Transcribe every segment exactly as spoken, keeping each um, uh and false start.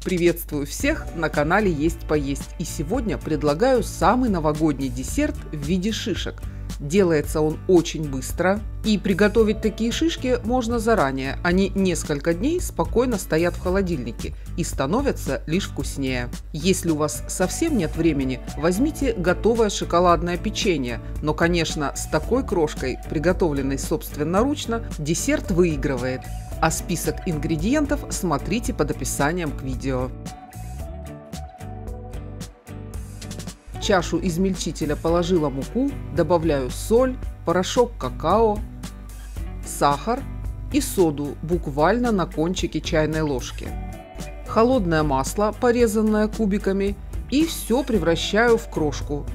Приветствую всех на канале Есть Поесть, и сегодня предлагаю самый новогодний десерт в виде шишек. Делается он очень быстро, и приготовить такие шишки можно заранее. Они несколько дней спокойно стоят в холодильнике и становятся лишь вкуснее. Если у вас совсем нет времени, возьмите готовое шоколадное печенье, но, конечно, с такой крошкой, приготовленной собственноручно, десерт выигрывает. А список ингредиентов смотрите под описанием к видео. В чашу измельчителя положила муку, добавляю соль, порошок какао, сахар и соду буквально на кончике чайной ложки. Холодное масло, порезанное кубиками, и все превращаю в крошку.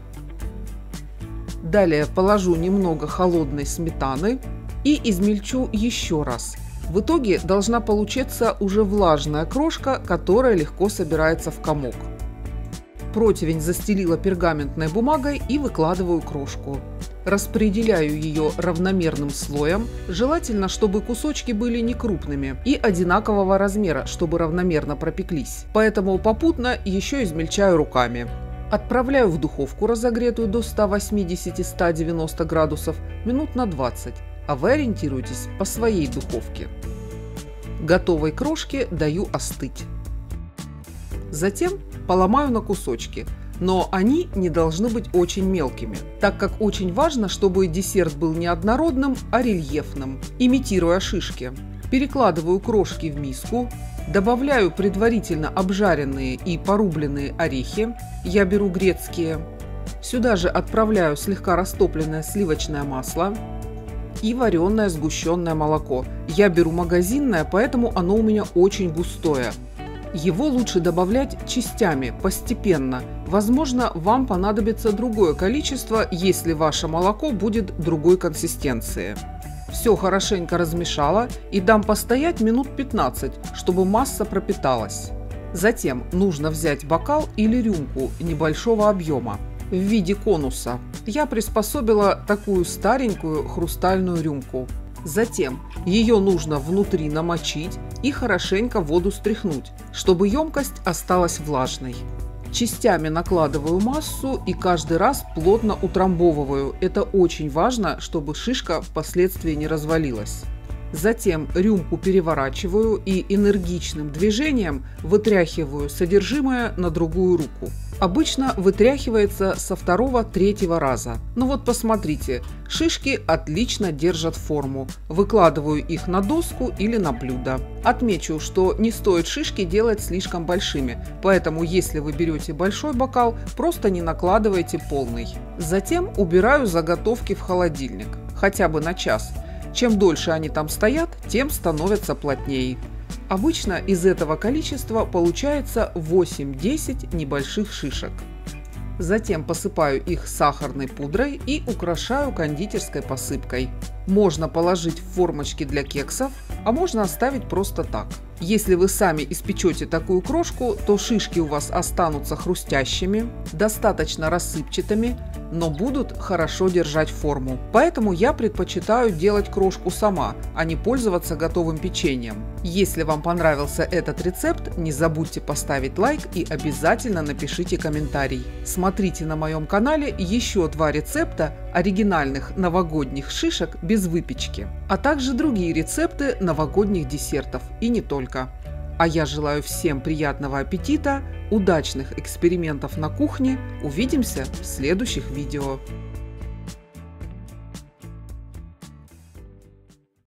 Далее положу немного холодной сметаны и измельчу еще раз. В итоге должна получиться уже влажная крошка, которая легко собирается в комок. Противень застелила пергаментной бумагой и выкладываю крошку. Распределяю ее равномерным слоем, желательно, чтобы кусочки были не крупными и одинакового размера, чтобы равномерно пропеклись. Поэтому попутно еще измельчаю руками. Отправляю в духовку, разогретую до ста восьмидесяти — ста девяноста градусов, минут на двадцать. А вы ориентируйтесь по своей духовке. Готовой крошке даю остыть. Затем поломаю на кусочки, но они не должны быть очень мелкими, так как очень важно, чтобы десерт был не однородным, а рельефным, имитируя шишки. Перекладываю крошки в миску, добавляю предварительно обжаренные и порубленные орехи, я беру грецкие. Сюда же отправляю слегка растопленное сливочное масло и вареное сгущенное молоко. Я беру магазинное, поэтому оно у меня очень густое. Его лучше добавлять частями, постепенно. Возможно, вам понадобится другое количество, если ваше молоко будет другой консистенции. Все хорошенько размешала и дам постоять минут пятнадцать, чтобы масса пропиталась. Затем нужно взять бокал или рюмку небольшого объема в виде конуса. Я приспособила такую старенькую хрустальную рюмку. Затем ее нужно внутри намочить и хорошенько воду стряхнуть, чтобы емкость осталась влажной. Частями накладываю массу и каждый раз плотно утрамбовываю. Это очень важно, чтобы шишка впоследствии не развалилась. Затем рюмку переворачиваю и энергичным движением вытряхиваю содержимое на другую руку. Обычно вытряхивается со второго-третьего раза. Но вот посмотрите, шишки отлично держат форму. Выкладываю их на доску или на блюдо. Отмечу, что не стоит шишки делать слишком большими, поэтому если вы берете большой бокал, просто не накладывайте полный. Затем убираю заготовки в холодильник, хотя бы на час. Чем дольше они там стоят, тем становятся плотнее. Обычно из этого количества получается восемь-десять небольших шишек. Затем посыпаю их сахарной пудрой и украшаю кондитерской посыпкой. Можно положить в формочки для кексов, а можно оставить просто так. Если вы сами испечете такую крошку, то шишки у вас останутся хрустящими, достаточно рассыпчатыми, но будут хорошо держать форму. Поэтому я предпочитаю делать крошку сама, а не пользоваться готовым печеньем. Если вам понравился этот рецепт, не забудьте поставить лайк и обязательно напишите комментарий. Смотрите на моем канале еще два рецепта оригинальных новогодних шишек без выпечки, а также другие рецепты новогодних десертов и не только. А я желаю всем приятного аппетита, удачных экспериментов на кухне. Увидимся в следующих видео.